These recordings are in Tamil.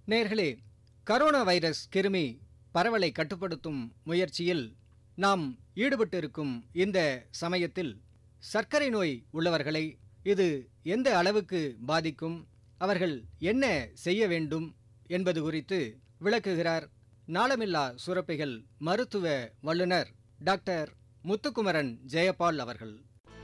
நேயர்களே, கரோனா வைரஸ் கிருமி பரவலை கட்டுப்படுத்தும் முயற்சியில் நாம் ஈடுபட்டிருக்கும் இந்த சமயத்தில் சர்க்கரை நோய் உள்ளவர்களை இது எந்த அளவுக்கு பாதிக்கும், அவர்கள் என்ன செய்ய வேண்டும் என்பது குறித்து விளக்குகிறார் நாளமில்லா சுரப்பிகள் மருத்துவ வல்லுநர் டாக்டர் முத்துக்குமரன் ஜெயபால் அவர்கள்.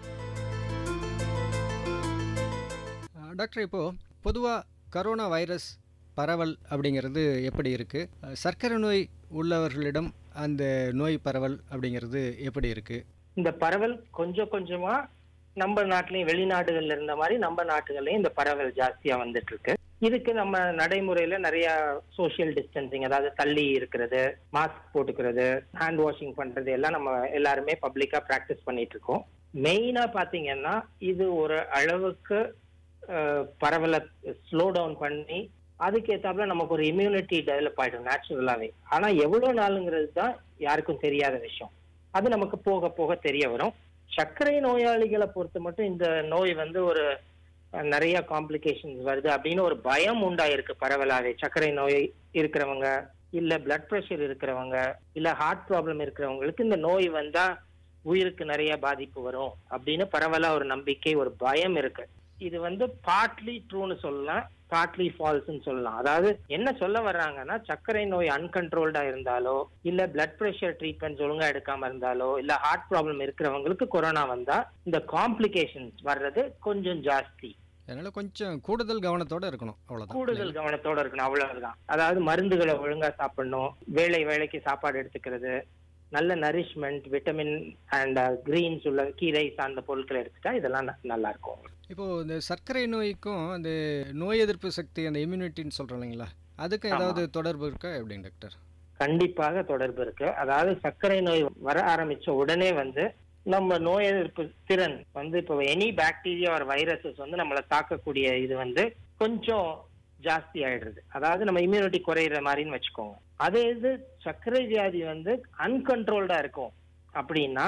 டாக்டர், இப்போ பொதுவாக கரோனா வைரஸ் பரவல் அப்படிங்கிறது எப்படி இருக்குது, சர்க்கரை நோய் உள்ளவர்களிடம் அந்த நோய் பரவல் அப்படிங்கிறது எப்படி இருக்குது? இந்த பரவல் கொஞ்சம் கொஞ்சமா நம்ம நாட்டிலையும் வெளிநாடுகள்ல இருந்த மாதிரி நம்ம நாட்டுகள்லயும் இந்த பரவல் ஜாஸ்தியா வந்துட்டு இருக்கு. இதுக்கு நம்ம நடைமுறையில நிறைய சோசியல் டிஸ்டன்சிங், அதாவது தள்ளி இருக்கிறது, மாஸ்க் போட்டுக்கிறது, ஹேண்ட் வாஷிங் பண்றது எல்லாம் நம்ம எல்லாருமே பப்ளிக்கா பிராக்டிஸ் பண்ணிட்டு இருக்கோம். மெயினா பாத்தீங்கன்னா இது ஒரு அளவுக்கு பரவலை ஸ்லோ டவுன் பண்ணி அதுக்கு ஏத்தாப்புல நமக்கு ஒரு இம்யூனிட்டி டெவலப் ஆயிடும் நேச்சுரலாவே. ஆனா எவ்வளவு நாளுங்கிறது தான் யாருக்கும் தெரியாத விஷயம். அது நமக்கு போக போக தெரிய வரும். சர்க்கரை நோயாளிகளை பொறுத்த மட்டும் இந்த நோய் ஒரு நிறைய காம்ப்ளிகேஷன்ஸ் வருது அப்படின்னு ஒரு பயம் உண்டாயிருக்கு பரவலாவே. சர்க்கரை நோய் இருக்கிறவங்க, இல்ல பிளட் பிரஷர் இருக்கிறவங்க, இல்ல ஹார்ட் ப்ராப்ளம் இருக்கிறவங்களுக்கு இந்த நோய் வந்தா உயிருக்கு நிறைய பாதிப்பு வரும் அப்படின்னு பரவலா ஒரு நம்பிக்கை, ஒரு பயம் இருக்கு. இது பார்ட்லி ட்ரூன்னு சொல்லலாம், பார்ட்லி ஃபால்ஸ்ன்னு சொல்லலாம். அதாவது என்ன சொல்ல வர்றாங்கன்னா, சர்க்கரை நோய் அன்கண்ட்ரோல்டா இருந்தாலோ, இல்ல பிளட் பிரஷர் ட்ரீட்மெண்ட் ஒழுங்கா எடுக்காம இருந்தாலோ, இல்ல ஹார்ட் ப்ராப்ளம் இருக்கிறவங்களுக்கு கொரோனா வந்தா இந்த காம்ப்ளிகேஷன்ஸ் வர்றது கொஞ்சம் ஜாஸ்தி. அதனால கொஞ்சம் கூடுதல் கவனத்தோட இருக்கணும், அவ்வளவுதான். கூடுதல் கவனத்தோட இருக்கணும், அவ்வளவுதான். அதாவது மருந்துகளை ஒழுங்கா சாப்பிடணும், வேளைக்கு சாப்பாடு எடுத்துக்கிறது, நல்ல நரிஷ்மெண்ட், விட்டமின் அண்ட் கிரீன்ஸ் உள்ள கீரை சார்ந்த பொருட்களை எடுத்துட்டா இதெல்லாம் நல்லா இருக்கும். இப்போ இந்த சர்க்கரை நோய்க்கும் அந்த நோய் எதிர்ப்பு சக்தி, அந்த இம்யூனிட்டின்னு சொல்றோம் இல்லைங்களா, அதுக்கும் ஏதாவது தொடர்பு இருக்கா எப்படிங்க டாக்டர்? கண்டிப்பாக தொடர்பு இருக்கு. அதாவது சர்க்கரை நோய் வர ஆரம்பிச்ச உடனே நம்ம நோய் எதிர்ப்பு திறன் இப்போ எனி பாக்டீரியா ஒரு வைரஸஸ் நம்மளை தாக்கக்கூடிய இது கொஞ்சம் ஜாஸ்தி ஆயிடுறது. அதாவது நம்ம இம்யூனிட்டி குறையிற மாதிரின்னு வச்சுக்கோங்க. அதே இது சர்க்கரை வியாதி அன்கண்ட்ரோல்டா இருக்கும் அப்படின்னா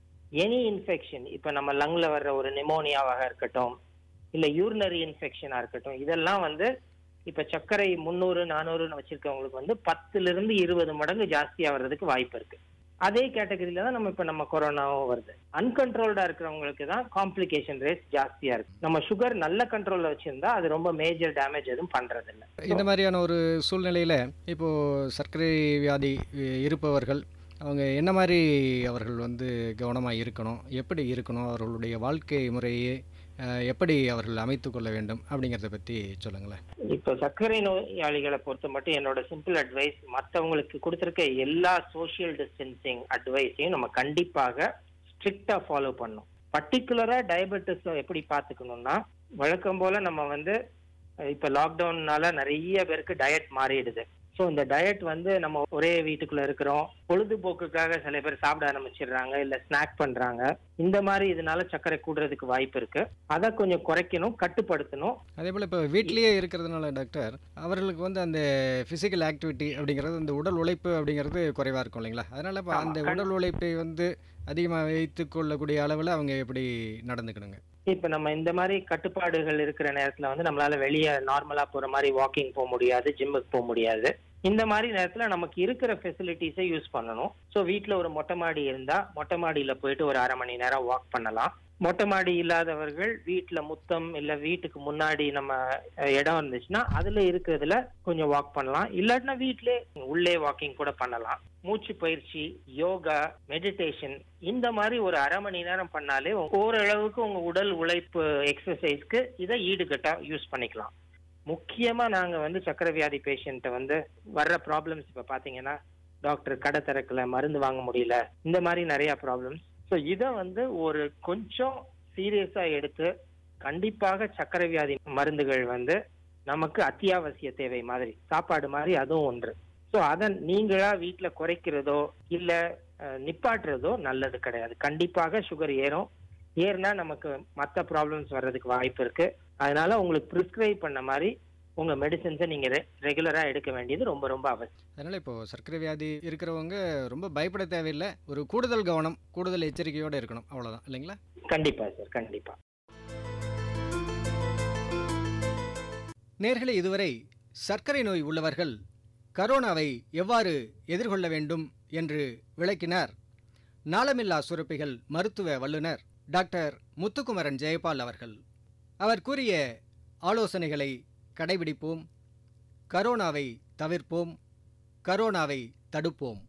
எனி இன்ஃபெக்ஷன், இப்ப நம்ம லங்ல வர்ற ஒரு நிமோனியாவாக இருக்கட்டும், இல்ல யூரினரி இன்ஃபெக்ஷனா இருக்கட்டும், இதெல்லாம் இப்ப சர்க்கரை 300 400 வச்சிருக்கவங்களுக்கு 10 to 20 மடங்கு ஜாஸ்தியா வர்றதுக்கு வாய்ப்பு இருக்கு. அதே கேட்டகரியில தான் நம்ம கொரோனாவும் வருது. அன்கண்ட்ரோல்டா இருக்கிறவங்களுக்கு தான் காம்ப்ளிகேஷன் ரேட் ஜாஸ்தியா இருக்கு. நம்ம சுகர் நல்ல கண்ட்ரோல்ல வச்சிருந்தா அது ரொம்ப மேஜர் டேமேஜ் எதுவும் பண்றது இல்லை. இந்த மாதிரியான ஒரு சூழ்நிலையில இப்போ சர்க்கரை வியாதி இருப்பவர்கள் அவங்க என்ன மாதிரி அவர்கள் கவனமாக இருக்கணும், எப்படி இருக்கணும், அவர்களுடைய வாழ்க்கை முறையை எப்படி அவர்கள் அமைத்து கொள்ள வேண்டும் அப்படிங்கிறத பற்றி சொல்லுங்களேன். இப்போ சர்க்கரை நோயாளிகளை பொறுத்த மட்டும் என்னோட சிம்பிள் அட்வைஸ், மற்றவங்களுக்கு கொடுத்துருக்க எல்லா சோசியல் டிஸ்டன்சிங் அட்வைஸையும் நம்ம கண்டிப்பாக ஸ்ட்ரிக்டா ஃபாலோ பண்ணணும். பர்டிகுலரா டயபெட்டிஸ் எப்படி பார்த்துக்கணும்னா, வழக்கம் போல நம்ம இப்போ லாக்டவுன்னால நிறைய பேருக்கு டயட் மாறிடுது. ஸோ இந்த டயட் நம்ம ஒரே வீட்டுக்குள்ள இருக்கிறோம், பொழுதுபோக்குக்காக சில பேர் சாப்பிட ஆரம்பிச்சிடுறாங்க, இல்ல ஸ்நாக் பண்றாங்க. இந்த மாதிரி இதனால சர்க்கரை கூடுறதுக்கு வாய்ப்பு இருக்கு. அதை கொஞ்சம் குறைக்கணும், கட்டுப்படுத்தணும். அதே போல இப்போ வீட்லயே இருக்கிறதுனால டாக்டர், அவர்களுக்கு அந்த பிசிக்கல் ஆக்டிவிட்டி அப்படிங்கிறது, அந்த உடல் உழைப்பு அப்படிங்கிறது குறைவா இருக்கும் இல்லைங்களா, அதனால இப்போ அந்த உடல் உழைப்பை அதிகமாக வைத்துக் கொள்ளக்கூடிய அளவில் அவங்க எப்படி நடந்துக்கணுங்க? இப்ப நம்ம இந்த மாதிரி கட்டுப்பாடுகள் இருக்கிற நேரத்துல நம்மளால வெளியே நார்மலா போற மாதிரி வாக்கிங் போக முடியாது, ஜிம்முக்கு போக முடியாது. இந்த மாதிரி நேரத்துல நமக்கு இருக்கிற ஃபெசிலிட்டிஸை யூஸ் பண்ணணும். ஸோ வீட்டுல ஒரு மொட்டை மாடி இருந்தா மொட்டை மாடியில போயிட்டு ஒரு 1/2 மணி நேரம் வாக் பண்ணலாம். மொட்டை மாடி இல்லாதவர்கள் வீட்டுல முத்தம் இல்ல வீட்டுக்கு முன்னாடி நம்ம இடம் இருந்துச்சுன்னா அதுல இருக்கிறதுல கொஞ்சம் வாக் பண்ணலாம். இல்லாட்டினா வீட்டிலே உள்ளே வாக்கிங் கூட பண்ணலாம். மூச்சு பயிற்சி, யோகா, மெடிடேஷன் இந்த மாதிரி ஒரு 1/2 மணி நேரம் பண்ணாலே ஓரளவுக்கு உங்க உடல் உழைப்பு எக்ஸசைஸ்க்கு இதை ஈடுகட்டா யூஸ் பண்ணிக்கலாம். முக்கியமா நாங்க சர்க்கரை வியாதி பேஷண்ட்டை வர்ற ப்ராப்ளம்ஸ் இப்ப பாத்தீங்கன்னா, டாக்டர் கடை திறக்கல, மருந்து வாங்க முடியல, இந்த மாதிரி நிறைய ப்ராப்ளம்ஸ். ஸோ இதை ஒரு கொஞ்சம் சீரியஸா எடுத்து கண்டிப்பாக சர்க்கரை வியாதி மருந்துகள் நமக்கு அத்தியாவசிய தேவை மாதிரி, சாப்பாடு மாதிரி அதுவும் ஒன்று. ஸோ அதை நீங்களா வீட்டுல குறைக்கிறதோ இல்ல நிப்பாட்டுறதோ நல்லது கிடையாது. கண்டிப்பாக சுகர் ஏறினா நமக்கு மற்ற ப்ராப்ளம்ஸ் வர்றதுக்கு வாய்ப்பு இருக்கு. அதனால உங்களுக்கு பிரிஸ்கிரைப் பண்ண மாதிரி உங்க மெடிசன்ஸை நீங்க ரெகுலரா எடுக்க வேண்டியது ரொம்ப ரொம்ப அவசியம். அதனால இப்போ சர்க்கரை வியாதி இருக்கிறவங்க ரொம்ப பயப்பட தேவையில்லை, ஒரு கூடுதல் கவனம், கூடுதல் எச்சரிக்கையோட இருக்கணும், அவ்வளவுதான் இல்லைங்களா? கண்டிப்பா சார், கண்டிப்பா. நேயர்களே, இதுவரை சர்க்கரை நோய் உள்ளவர்கள் கரோனாவை எவ்வாறு எதிர்கொள்ள வேண்டும் என்று விளக்கினார் நாளமில்லா சுரப்பிகள் மருத்துவ வல்லுநர் டாக்டர் முத்துக்குமரன் ஜெயபால் அவர்கள். அவர் கூறிய ஆலோசனைகளை கடைபிடிப்போம். கரோனாவை தவிர்ப்போம். கரோனாவை தடுப்போம்.